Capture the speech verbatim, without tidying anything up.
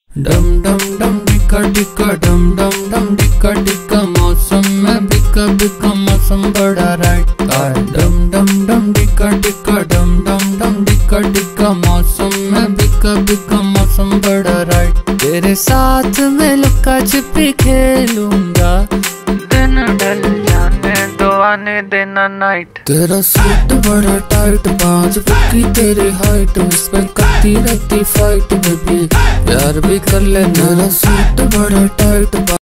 डम डम डम डिक्का डिक्का डम डम डम डिक्का डिक्का मौसम में बिका बिका मौसम बड़ा राइट है। डम डम डम डिक्का डिक्का डम डम डम डिक्का डिक्का मौसम में बिका बिका मौसम बड़ा राइट। तेरे साथ मैं लुक्का छिपी खेलूंगा, दिन ढल जाने दो आने देना नाइट। तेरा सूट बड़ा टाइट, पाँच फुट की तेरी हाइट, उस पे करती रहती फाइट बेबी, प्यार भी कर ले। तेरा सूट बड़ा टाइट।